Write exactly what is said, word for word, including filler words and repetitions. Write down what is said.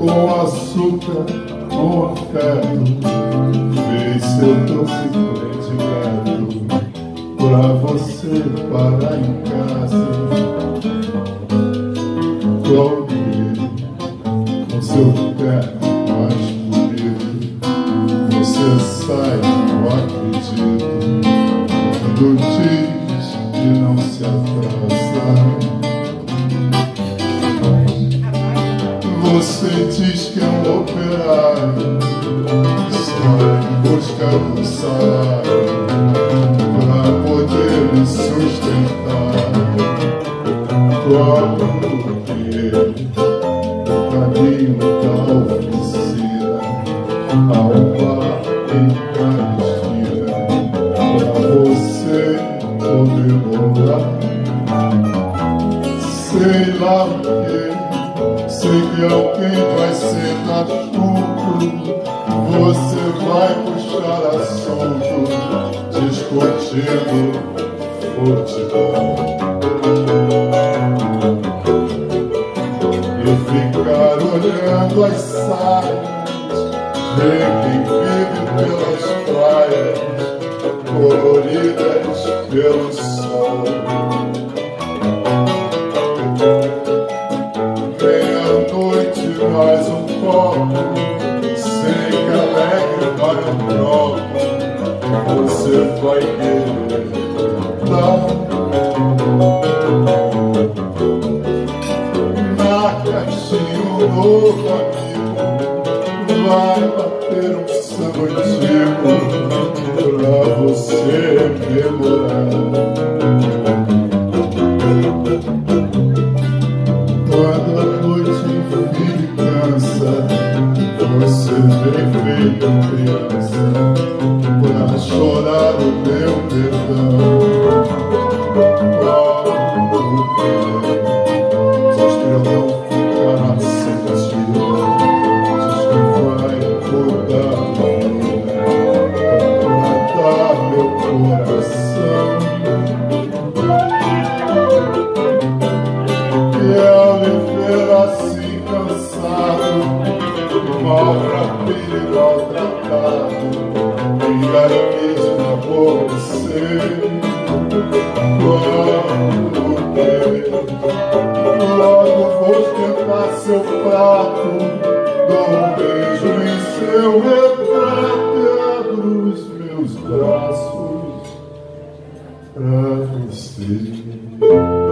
com açúcar, com afeto, fez seu doce predileto pra você parar em casa. Cobre com seu pé mais bonito, você sai, não acredito, quando diz que não se atrasa. Você diz que é um operário, sai em busca do salário para poder me sustentar. Quando que o caminho da oficina ao bar em cada esquina para você comemorar. Sei lá o que, sei que alguém vai sentar junto, você vai puxar assunto, discutindo futebol e ficar olhando as saias, ver quem vive pelas praias coloridas pelo sol. Mais um copo, sei que alegre vai um troco, você vai querer dar. Na caixinha um novo amigo vai bater um samba antigo pra você memorar. Quando a noite vive e cansa, você vem feito criança pra chorar o meu perdão. Quando quer, diz que eu não ficará sentida, diz que vai mudar a vida pra dar meu coração. Assim cansado, mal rapino, mal tratado, ainda quis me aborrecer. Quando quer, logo vou esquentar seu prato, dou um beijo em seu retrato e abro os meus braços pra você.